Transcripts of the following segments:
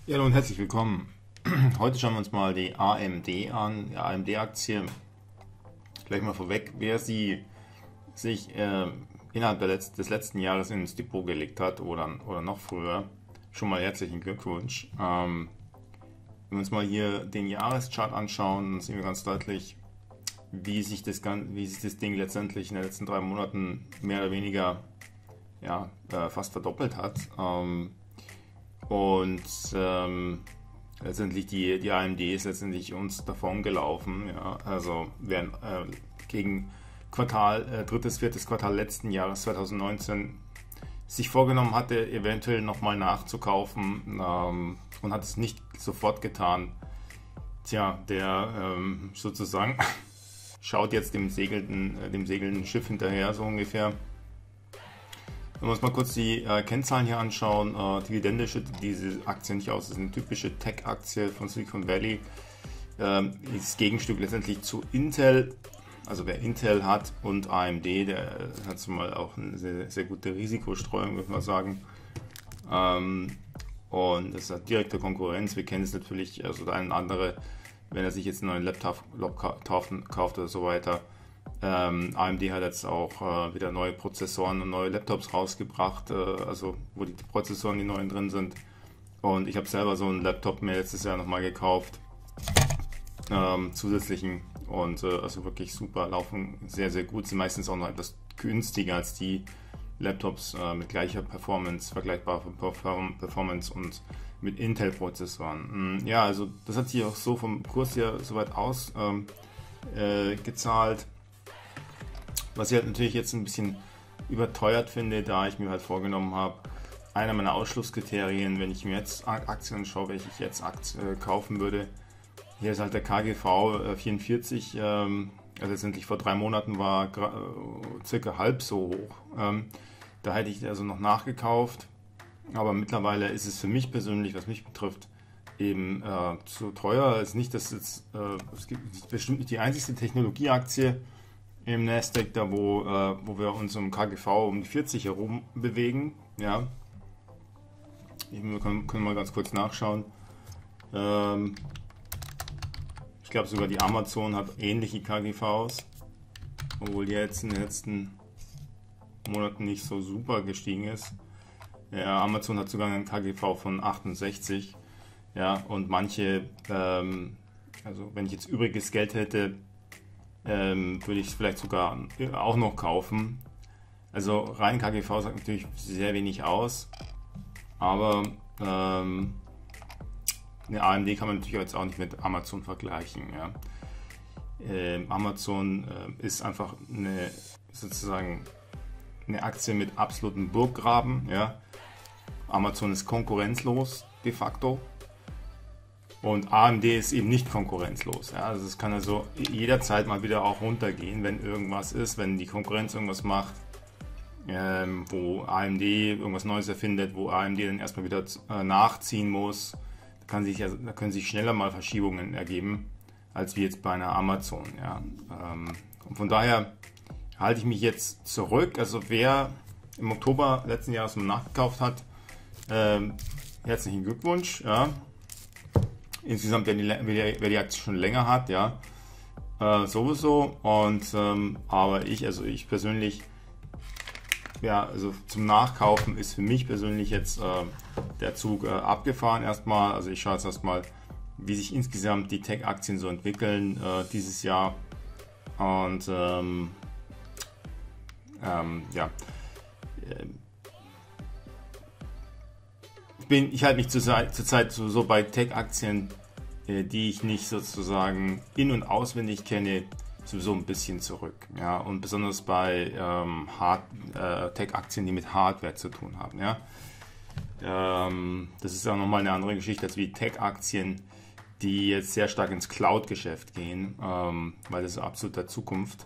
Ja, hallo und herzlich willkommen. Heute schauen wir uns mal die AMD an, die AMD-Aktie. Gleich mal vorweg, wer sie sich innerhalb des letzten Jahres ins Depot gelegt hat oder noch früher, schon mal herzlichen Glückwunsch. Wenn wir uns mal hier den Jahreschart anschauen, dann sehen wir ganz deutlich, wie sich das Ding letztendlich in den letzten 3 Monaten mehr oder weniger fast verdoppelt hat. Und letztendlich die AMD ist letztendlich uns davon gelaufen. Ja. Also wer gegen drittes, viertes Quartal letzten Jahres 2019 sich vorgenommen hatte, eventuell nochmal nachzukaufen und hat es nicht sofort getan, der sozusagen schaut jetzt dem segelnden Schiff hinterher, so ungefähr. Wenn wir uns mal kurz die Kennzahlen hier anschauen, Dividende schüttet diese Aktie nicht aus, das ist eine typische Tech-Aktie von Silicon Valley. Das Gegenstück letztendlich zu Intel, also wer Intel hat und AMD, der hat zumal auch eine sehr, sehr gute Risikostreuung, würde man sagen. Und das hat direkte Konkurrenz, wir kennen es natürlich, also der eine oder andere, wenn er sich jetzt einen neuen Laptop kauft oder so weiter. AMD hat jetzt auch wieder neue Prozessoren und neue Laptops rausgebracht, also wo die Prozessoren, die neuen drin sind. Und ich habe selber so einen Laptop mir letztes Jahr nochmal gekauft, zusätzlichen, und also wirklich super, laufen sehr, sehr gut, sind meistens auch noch etwas günstiger als die Laptops mit gleicher Performance, vergleichbarer Performance und mit Intel-Prozessoren. Ja, also das hat sich auch so vom Kurs her soweit ausgezahlt. Was ich halt natürlich jetzt ein bisschen überteuert finde, da ich mir halt vorgenommen habe, einer meiner Ausschlusskriterien, wenn ich mir jetzt Aktien anschaue, welche ich jetzt kaufen würde, hier ist halt der KGV 44, also letztendlich vor 3 Monaten war circa halb so hoch. Da hätte ich also noch nachgekauft, aber mittlerweile ist es für mich persönlich, was mich betrifft, eben zu teuer. Es ist nicht, dass es gibt bestimmt nicht die einzigste Technologieaktie im Nasdaq, da wo wir uns im KGV um die 40 herum bewegen. Ja. Wir können mal ganz kurz nachschauen. Ich glaube sogar die Amazon hat ähnliche KGVs, obwohl die jetzt in den letzten Monaten nicht so super gestiegen ist. Ja, Amazon hat sogar einen KGV von 68. Ja, und manche, also wenn ich jetzt übriges Geld hätte, würde ich es vielleicht sogar auch noch kaufen. Also rein KGV sagt natürlich sehr wenig aus, aber eine AMD kann man natürlich jetzt auch nicht mit Amazon vergleichen. Ja. Amazon ist einfach sozusagen eine Aktie mit absolutem Burggraben. Ja. Amazon ist konkurrenzlos de facto. Und AMD ist eben nicht konkurrenzlos. Ja? Also es kann also jederzeit mal wieder auch runtergehen, wenn irgendwas ist, wenn die Konkurrenz irgendwas macht, wo AMD irgendwas Neues erfindet, wo AMD dann erstmal wieder nachziehen muss. Da können sich schneller mal Verschiebungen ergeben, als wie jetzt bei einer Amazon. Ja? Und von daher halte ich mich jetzt zurück. Also wer im Oktober letzten Jahres mal nachgekauft hat, herzlichen Glückwunsch. Ja? Insgesamt, wer die Aktie schon länger hat, ja, sowieso. Und aber ich persönlich, ja, also zum Nachkaufen ist für mich persönlich jetzt der Zug abgefahren erstmal. Also ich schaue jetzt erstmal, wie sich insgesamt die Tech-Aktien so entwickeln dieses Jahr. Und ich halte mich zurzeit so bei Tech-Aktien, die ich nicht sozusagen in- und auswendig kenne, sowieso ein bisschen zurück. Ja? Und besonders bei Tech-Aktien, die mit Hardware zu tun haben. Ja? Das ist auch nochmal eine andere Geschichte als wie Tech-Aktien, die jetzt sehr stark ins Cloud-Geschäft gehen, weil das ist absolut der Zukunft.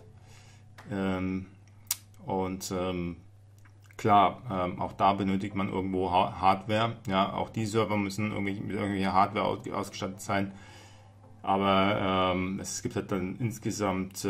Klar, auch da benötigt man irgendwo Hardware. Ja, auch die Server müssen mit irgendwelcher Hardware ausgestattet sein. Aber es gibt halt dann insgesamt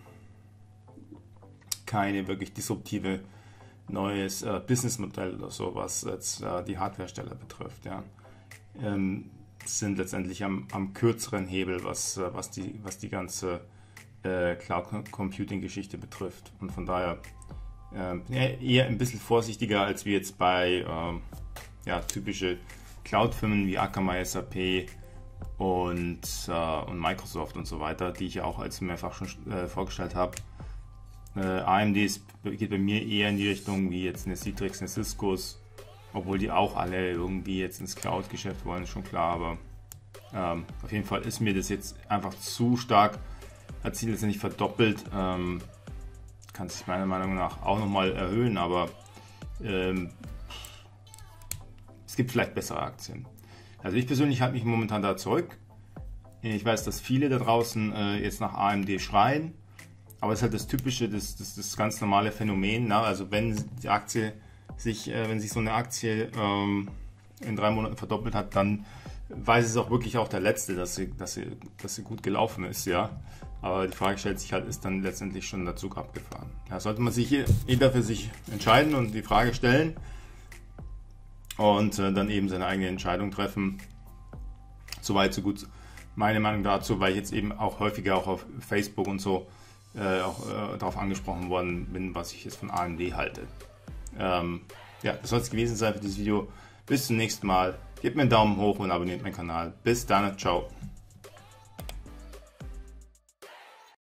keine wirklich disruptive neues Businessmodell oder so, was jetzt die Hardwarehersteller betrifft. Ja. sind letztendlich am kürzeren Hebel, was die ganze Cloud Computing Geschichte betrifft. Und von daher eher ein bisschen vorsichtiger als wie jetzt bei typische Cloud-Firmen wie Akamai, SAP und Microsoft und so weiter, die ich ja auch als mehrfach schon vorgestellt habe. AMD geht bei mir eher in die Richtung wie jetzt eine Citrix, eine Ciscos, obwohl die auch alle irgendwie jetzt ins Cloud-Geschäft wollen, ist schon klar, aber auf jeden Fall ist mir das jetzt einfach zu stark, hat sich letztendlich verdoppelt, kann sich meiner Meinung nach auch nochmal erhöhen, aber es gibt vielleicht bessere Aktien. Also ich persönlich halte mich momentan da zurück. Ich weiß, dass viele da draußen jetzt nach AMD schreien, aber es ist halt das typische, das ganz normale Phänomen. Ne? Also wenn die Aktie wenn sich so eine Aktie in 3 Monaten verdoppelt hat, dann weiß es auch wirklich auch der Letzte, dass sie gut gelaufen ist, ja. Aber die Frage stellt sich halt, ist dann letztendlich schon der Zug abgefahren? Ja, sollte man sich jeder für sich entscheiden und die Frage stellen und dann eben seine eigene Entscheidung treffen. Soweit, so gut. Meine Meinung dazu, weil ich jetzt eben auch häufiger auch auf Facebook und so darauf angesprochen worden bin, was ich jetzt von AMD halte. Das soll es gewesen sein für dieses Video. Bis zum nächsten Mal. Gebt mir einen Daumen hoch und abonniert meinen Kanal. Bis dann. Ciao.